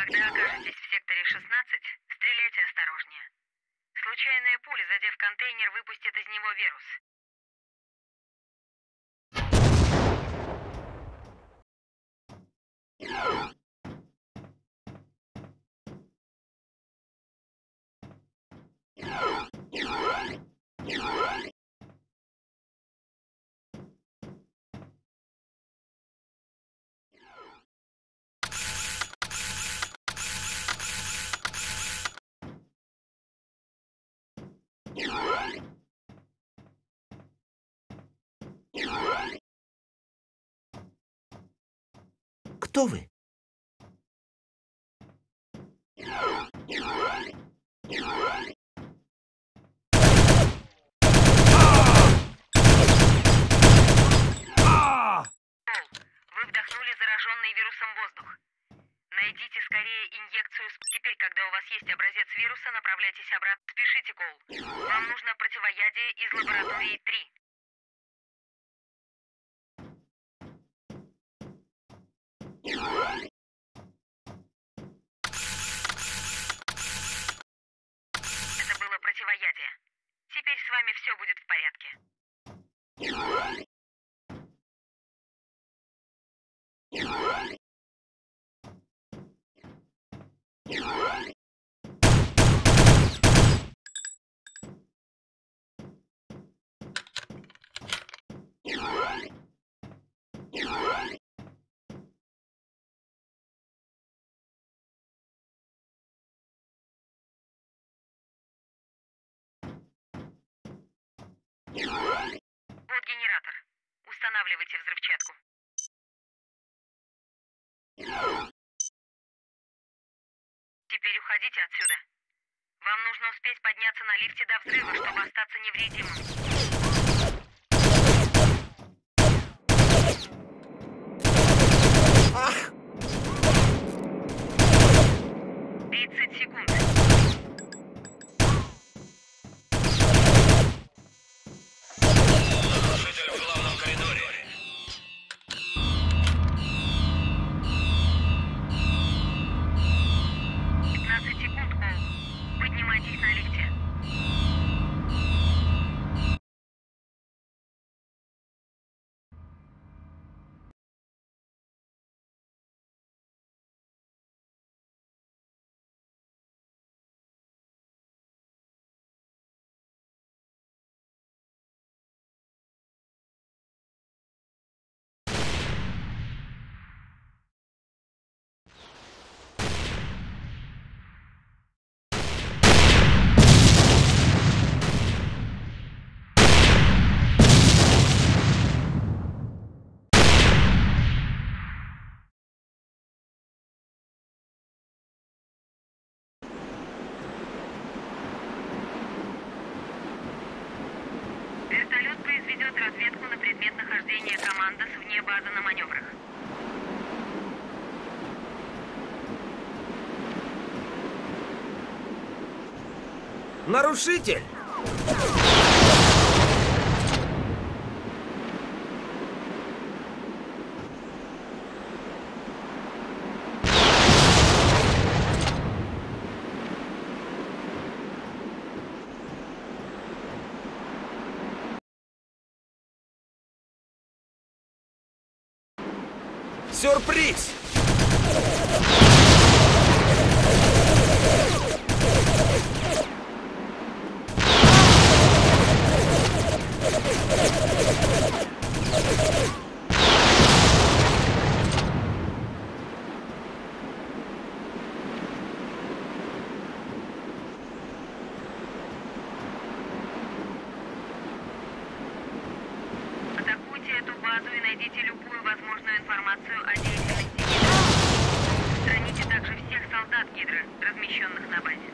Когда окажетесь в секторе 16, стреляйте осторожнее. Случайная пуля, задев контейнер, выпустит из него вирус. Кто вы? Вы вдохнули зараженный вирусом воздух. Найдите скорее инъекцию. Теперь, когда у вас есть образец вируса, направляйтесь обратно. Спешите, Коул. Вам нужно противоядие из лаборатории 3. Это было противоядие. Теперь с вами все будет в порядке. Вот генератор. Устанавливайте взрывчатку. Теперь уходите отсюда. Вам нужно успеть подняться на лифте до взрыва, чтобы остаться невредимым. Ах! 30 секунд. Нарушитель в главном коридоре. 15 секунд, Коул. Поднимайтесь на лифте. Вертолет произведет разведку на предмет нахождения командос вне базы на маневрах. Нарушитель! Сюрприз! Атакуйте эту базу и найдите любую возможную информацию о деятельности Гидры. Устраните также всех солдат Гидры, размещенных на базе.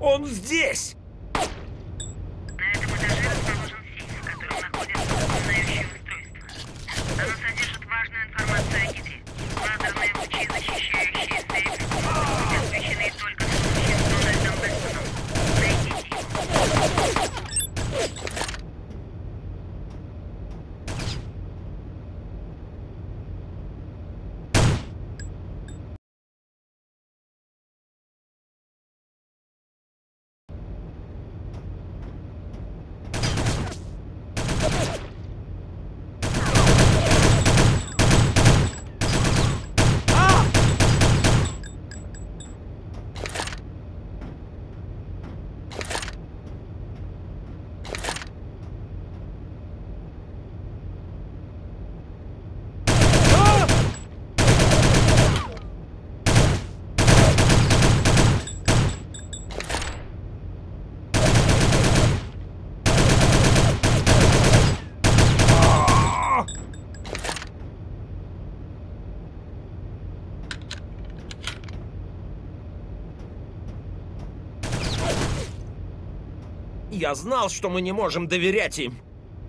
Он здесь! На этом этаже расположен сейф, в котором находится запоминающее устройство. Оно содержит важную информацию о Гидре. Лазерные лучи, защищающие сейф, могут быть отключены только в случае с Дональдом Вестоном. Найдите его. Я знал, что мы не можем доверять им.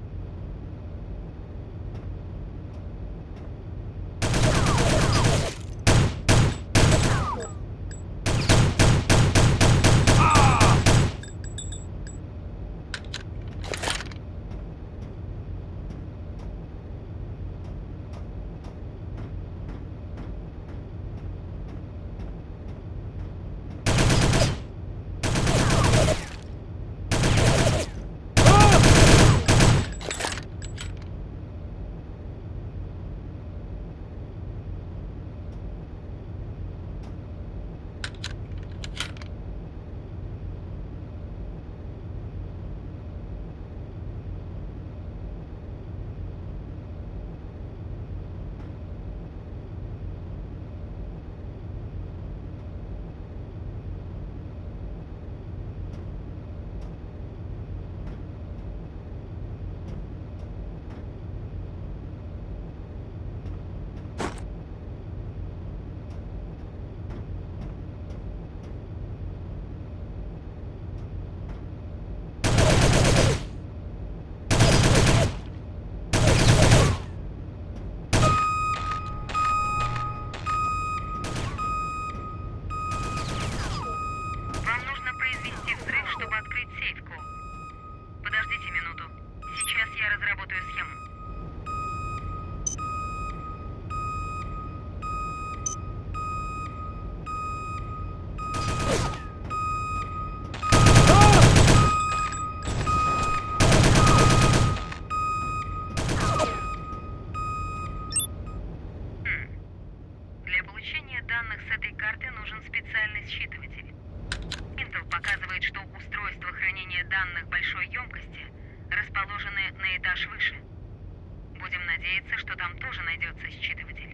Вам нужно произвести взрыв, чтобы открыть сейф, Кол. Подождите минуту. Сейчас я разработаю схему. Для получения данных с этой карты нужен специальный считыватель. Intel показывает, что устройства хранения данных большой емкости расположены на этаж выше. Будем надеяться, что там тоже найдется считыватель.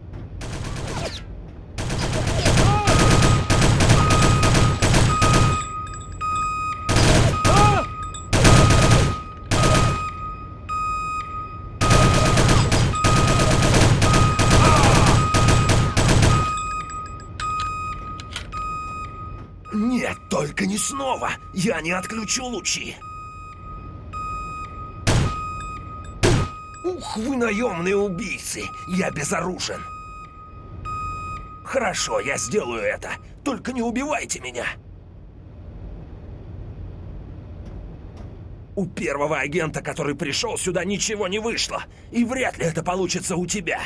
Нет, только не снова! Я не отключу лучи! Ух, вы наемные убийцы! Я безоружен! Хорошо, я сделаю это. Только не убивайте меня! У первого агента, который пришел сюда, ничего не вышло. И вряд ли это получится у тебя.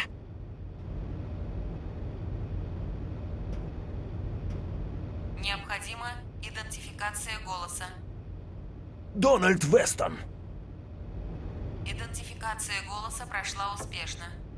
Необходима идентификация голоса. Дональд Вестон. Идентификация голоса прошла успешно.